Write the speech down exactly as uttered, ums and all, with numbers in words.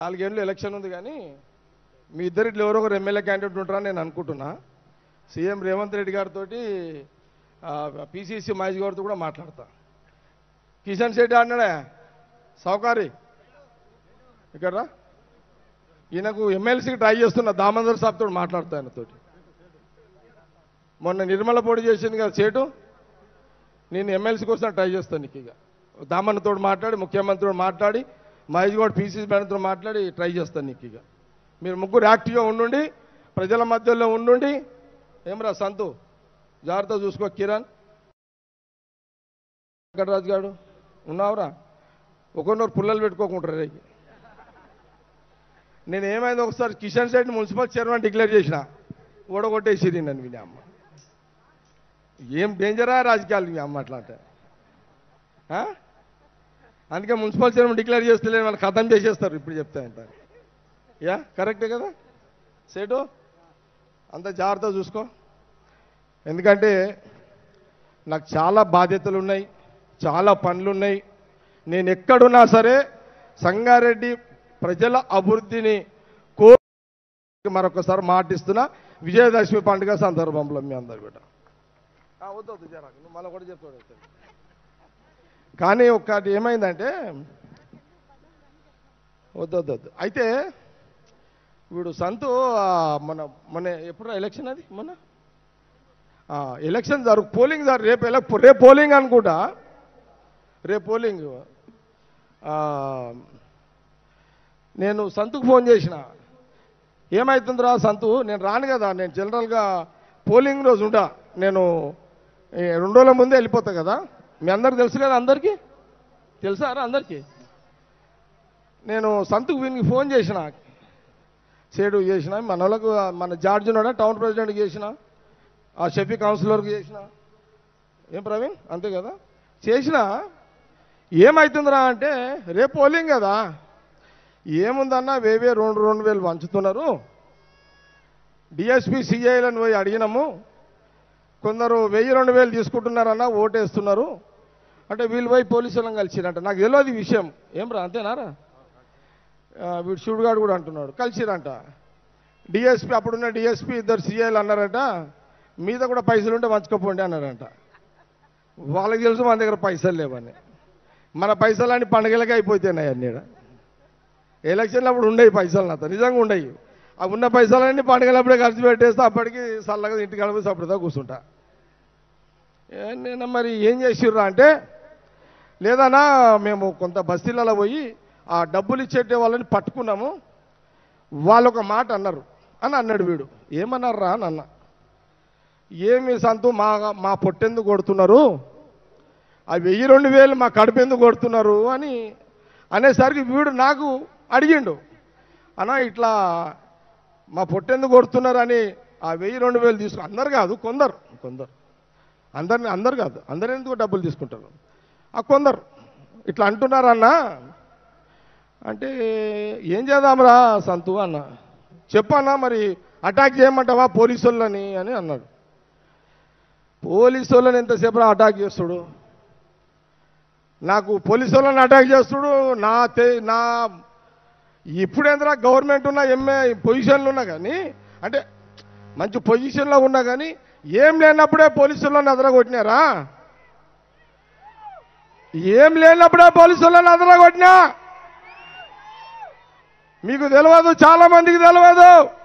నాలుగేళ్ళు ఎలక్షన్ ఉంది కానీ మీ ఇద్దరిట్లో ఎవరో ఒకరు ఎమ్మెల్యే క్యాండిడేట్ ఉంటారని నేను అనుకుంటున్నా. సీఎం రేవంత్ రెడ్డి గారితో పీసీసీ మహేష్ గారితో కూడా మాట్లాడతా. కిషన్ శెట్టి అన్నాడే సౌకారి ఇక్కడ ఈయనకు ఎమ్మెల్సీకి ట్రై చేస్తున్న దామోదర్ సాబ్తో మాట్లాడుతా ఆయనతోటి. మొన్న నిర్మల పోటీ చేసింది కదా సేటు, నేను ఎమ్మెల్సీ కోసం ట్రై చేస్తాను. నీకు ఇక దామన్నతో మాట్లాడి ముఖ్యమంత్రితో మాట్లాడి మహేష్ గౌడ్ పీసీసీ మేడంతో మాట్లాడి ట్రై చేస్తాను. నీకు ఇక మీరు ముగ్గురు యాక్టివ్గా ఉండుండి, ప్రజల మధ్యలో ఉండుండి. ఏమరా సంతు జాగ్రత్త చూసుకో. కిరణ్ వెంకటరాజు గారు ఉన్నావురా, ఒకరినొరు పుల్లలు పెట్టుకోకుంటారు. రేకి నేను ఏమైంది ఒకసారి Kishan Shetty municipal chairman declare చేసిన, ఓడగొట్టేసిరి నన్ను విని. అమ్మ ఏం డేంజరా రాజకీయాలు మీ అమ్మ అట్లా అంటే. అందుకే మున్సిపల్ చైర్మన్ డిక్లేర్ చేస్తలేని వాళ్ళు ఖతం చేసేస్తారు. ఇప్పుడు చెప్తా అంటారు. యా కరెక్టే కదా సేటు, అంత జాగ్రత్త చూసుకో. ఎందుకంటే నాకు చాలా బాధ్యతలు ఉన్నాయి, చాలా పనులు ఉన్నాయి. నేను ఎక్కడున్నా సరే సంగారెడ్డి ప్రజల అభివృద్ధిని కో మరొకసారి మాటిస్తున్నా. విజయదశమి పండుగ సందర్భంలో మీ అందరు బిడ్డ వద్దు వద్దు జరా నువ్వు మళ్ళీ కూడా చెప్తాడు. కానీ ఒకటి ఏమైందంటే వద్దు వద్దు వద్దు అయితే వీడు సంతు మన మొన్న ఎప్పుడు ఎలక్షన్ అది మొన్న ఎలక్షన్ జరుగు పోలింగ్ జరు రేపు ఎలక్ రేపు పోలింగ్ అనుకుంటా. రేపు పోలింగ్ నేను సంతుకు ఫోన్ చేసిన, ఏమవుతుందిరా సంతు నేను రాను కదా, నేను జనరల్గా పోలింగ్ రోజు ఉంటా, నేను రెండు రోజుల ముందే వెళ్ళిపోతా కదా. మీ అందరికి తెలుసు కదా, అందరికీ తెలుసారా అందరికీ. నేను సంతుకు వీనికి ఫోన్ చేసిన, సేడు చేసిన, మన వాళ్ళకు మన జార్జ్ ఉన్నాడా టౌన్ ప్రెసిడెంట్కి చేసిన, ఆ షఫీ కౌన్సిలర్కి చేసిన, ఏం ప్రవీణ్ అంతే కదా చేసిన. ఏమవుతుందిరా అంటే రేపు పోలింగ్ కదా, ఏముందన్నా వేవే రెండు రెండు వేలు పంచుతున్నారు. డిఎస్పీ సిఐలను పోయి అడిగినాము, కొందరు వెయ్యి రెండు వేలు తీసుకుంటున్నారన్న ఓటేస్తున్నారు అంటే వీళ్ళు పోయి పోలీసులను కలిసిరంట. నాకు తెలియదు ఈ విషయం. ఏం రా అంతేనారా, వీడు శివుడుగాడు కూడా అంటున్నాడు కలిసిరంట. డిఎస్పీ అప్పుడున్న డిఎస్పీ ఇద్దరు సిఐలు అన్నారట, మీద కూడా పైసలు ఉంటే పంచుకోపోండి అన్నారంట. వాళ్ళకి తెలుసు మన దగ్గర పైసలు లేవని. మన పైసలన్నీ పండుగలకే అయిపోతున్నాయి అన్నీ. ఎలక్షన్లు అప్పుడు ఉండేవి పైసలు, నాతో నిజంగా ఉండేవి. ఆ ఉన్న పైసలన్నీ పండుగలప్పుడే ఖర్చు పెట్టేస్తే అప్పటికి చల్లగా ఇంటికి వెళ్ళిపోయి అప్పుడుదా కూర్చుంటా. నేను మరి ఏం చేసిర్రా అంటే, లేదన్నా మేము కొంత బస్తీలలో పోయి ఆ డబ్బులు ఇచ్చేటే వాళ్ళని పట్టుకున్నాము, వాళ్ళు ఒక మాట అన్నారు అని అన్నాడు వీడు. ఏమన్నారా అని అన్న. ఏమి సంతు మా మా పొట్టెందుకు కొడుతున్నారు, ఆ వెయ్యి రెండు వేలు మా కడుపు ఎందుకు కొడుతున్నారు అని అనేసరికి వీడు నాకు అడిగిండు, అన్నా ఇట్లా మా పొట్టెందుకు కొడుతున్నారు అని ఆ వెయ్యి రెండు వేలు తీసుకు. అందరు కాదు కొందరు, కొందరు అందరిని అందరు కాదు, అందరు ఎందుకు డబ్బులు తీసుకుంటారు, ఆ కొందరు ఇట్లా అంటున్నారన్నా. అంటే ఏం చేద్దాంరా సంతు అన్న, చెప్పన్నా మరి అటాక్ చేయమంటావా పోలీసు వాళ్ళని అని అన్నాడు. పోలీసు వాళ్ళని ఎంతసేపు అటాక్ చేస్తాడు, నాకు పోలీసు వాళ్ళని అటాక్ చేస్తుడు. నా తే నా ఇప్పుడేంద్రా గవర్నమెంట్ ఉన్న ఎంఏ పొజిషన్లు ఉన్నా కానీ, అంటే మంచి పొజిషన్లో ఉన్నా కానీ ఏం లేనప్పుడే పోలీసులను అదరగొట్టినారా, ఏం లేనప్పుడే పోలీసులను అదరగొట్టినా. మీకు తెలియదు, చాలా మందికి తెలియదు.